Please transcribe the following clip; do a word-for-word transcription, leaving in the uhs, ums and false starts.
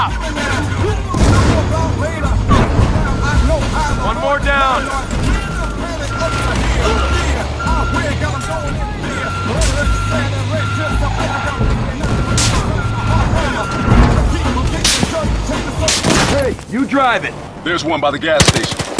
stop! One more down! Hey, you drive it! There's one by the gas station.